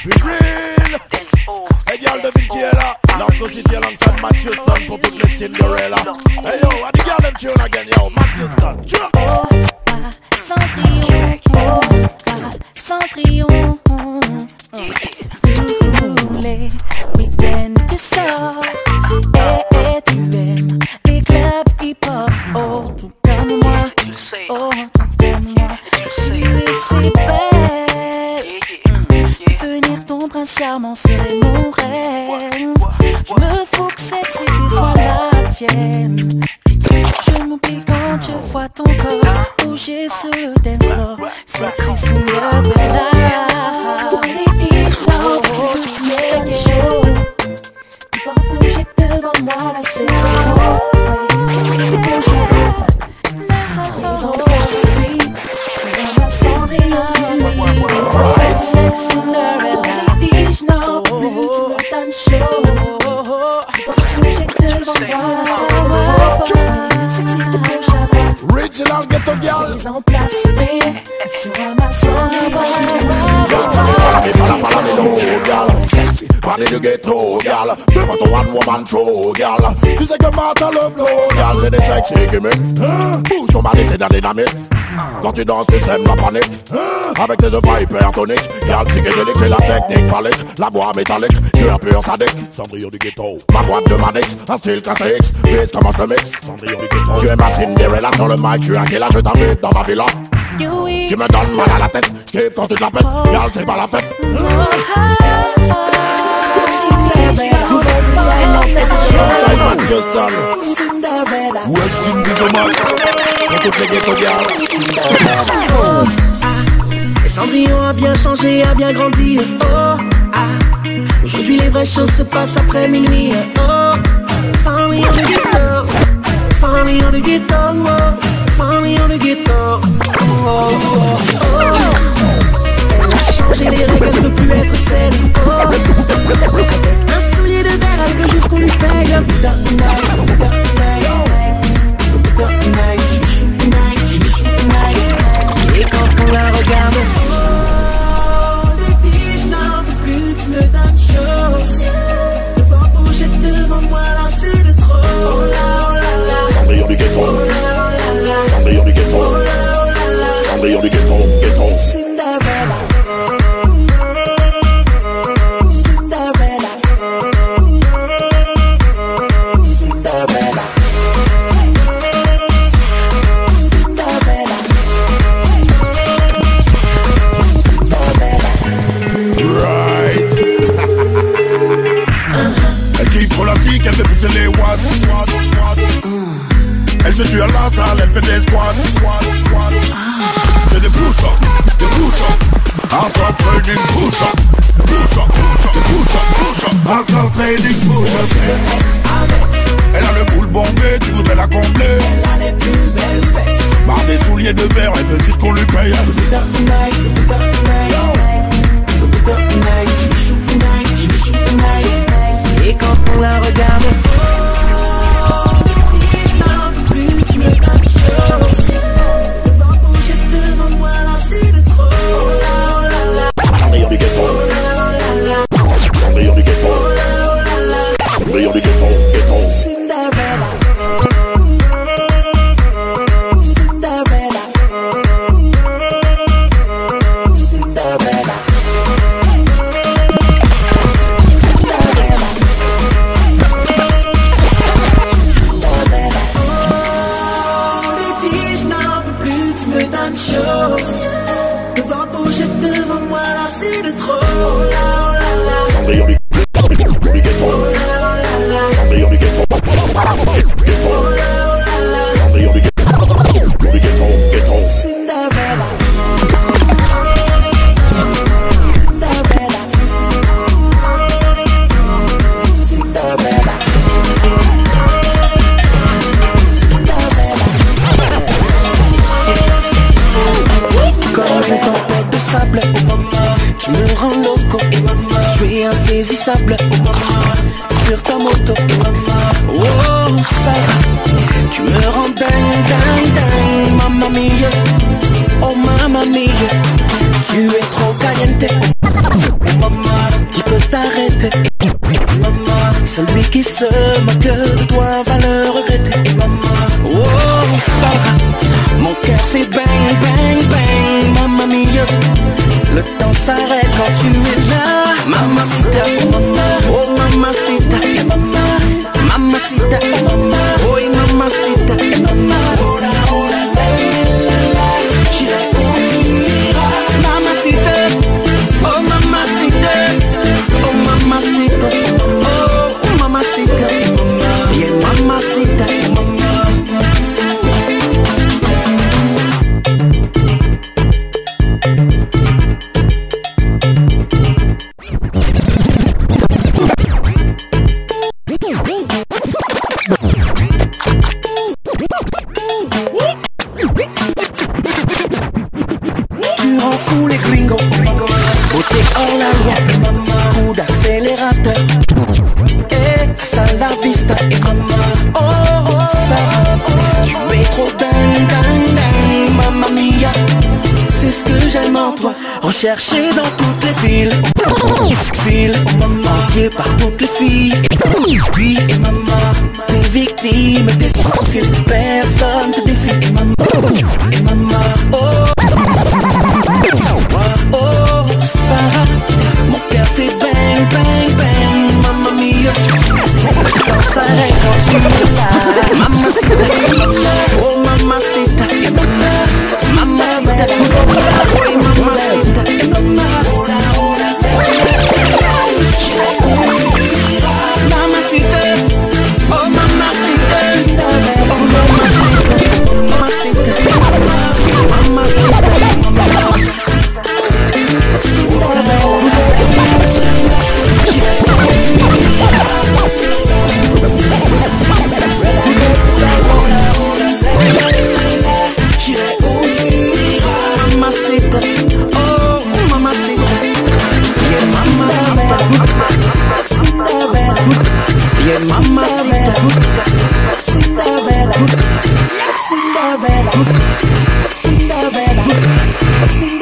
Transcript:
real. Hey girl, devine qui est là. L'arco City alongside Matthew Stone pour toutes les Cinderella. Hey yo, what the girl them tune again, yo, Matthew Stone. Oh, pas Cendrillon, oh, pas Cendrillon. Tous les week-ends tu sors et tu aimes les clubs hip-hop. Oh, tout comme moi, oh, tout comme moi. Tu es si belle. Devenir ton prince charmant serait mon rêve. Je me fous que cette cité soit la tienne. Je m'oublie quand je vois ton corps bouger sur le dance floor. Sexy Cinderella. Tu m'étonnes chaud. Tu vas bouger devant moi, là c'est trop. Sexy Cinderella. Tu es en place, oui. C'est ma Cendrillon. Sexy Cinderella. Je n'en plus, tu m'étonnes chaud. Tu vas bouger devant moi, là c'est trop. Original ghetto girl. Ils en place, c'est ma Follow me, no girl. Sexy, body du ghetto girl. Devant ton one woman show girl. Tu sais que Martha le flow girl. J'ai des sexy gimmicks. Bouge ton mari, c'est de la dynamite. Quand tu danses, tu sèmes la panique. Avec tes œufs hypertoniques. Girl psychédélique, j'ai la technique phallique. La voix métallique, je suis un pur sadique. Cendrillon du ghetto. Ma boîte de Manix, un style classique. Vite, comment je te mixe? Cendrillon du ghetto. Tu es ma Cinderella sur le mic. Tu es un killer, je t'invite dans ma villa. Tu me donnes mal à la tête. Kiffe quand tu te la pètes. Girl, c'est pas la fête. West Indies au max. Pour toutes les ghetto girls. Et Cendrillon a bien changé, a bien grandi. Aujourd'hui les vraies choses se passent après minuit. Cendrillon de ghetto, Cendrillon de ghetto, Cendrillon de ghetto. Elle a changé les règles, elle ne peut plus être celle. Un soulier de verre, elle veut juste qu'on lui paye. Et quand on la regarde, baby, je n'en peux plus, tu me donnes chaud. Devant bouger devant moi, là c'est de trop. Oh là là. Cendrillon du ghetto. Oh là là. Cendrillon du ghetto. Oh là là. Cendrillon du ghetto. Ghetto. Cinderella. Cinderella. Elle fait pousser les watts. Elle se tue à la salle, elle fait des squats. C'est des push-ups, des push-ups. Encore training push-up, push-up, push-up. Encore training push-up. Elle a le boule bombé, tu voudrais la combler. Elle a les plus belles fesses. Par des souliers de verre, elle veut juste qu'on lui paye. Et quand on la regarde, baby, je n'en peux plus, tu me donnes chaud. Devant bouger devant moi, là c'est de trop. Oh là là. Cendrillon du ghetto. Oh là là. Cendrillon du ghetto. Oh là là. Cendrillon du ghetto. Ghetto. Cinderella. Cinderella. Cinderella. Devant bouger devant moi, là c'est de trop. Oh là oh là là. Cendrillon du ghetto. Oh là oh là là. Cendrillon du ghetto. Ghetto. Oh là oh là là. Cendrillon du ghetto. Ghetto. Cinderella. Cinderella. Cinderella. Comme une tempête de sable, oh maman, tu me rends loco, et maman, je suis insaisissable, oh maman, sur ta moto, et maman, oh ça, tu me rends dingue, dingue, dingue, mamma mia, oh mamma mia, tu es trop caliente, oh maman. qui se moque de toi va le regretter. Oh Sarah, mon cœur fait bang bang bang, mamma mia. Le temps s'arrête quand tu es là. Mamacita, oh mamacita, mamacita, oh mamacita, ora ora la la la, j'irai où tu iras. Mamacita, oh mamacita, oh mamacita, oh mamacita, bien mamacita, tu rends fou les gringos, beauté hors la loi, coup d'accélérateur, et hasta la vista, et oh Sarah, tu es trop dingue, dingue, dingue, mamma mia, c'est ce que j'aime en toi, recherché dans toutes les villes, envié par toutes les filles, oui, et maman, t'es victime, t'es profil, personne te défie, et maman, oh, oh, Sarah, mon cœur fait bang, bang, bang, mamma mia, dans sa règle quand tu es là, mamacita, oh mamacita, mamacita, oh mamacita, ora, ora, mamacita, oh mamacita, oh mamacita, j'irai où tu iras. Mamacita, oh mamacita, yeah mamacita, yeah mamacita, Cinderella, Cinderella, Cinderella, Cinderella.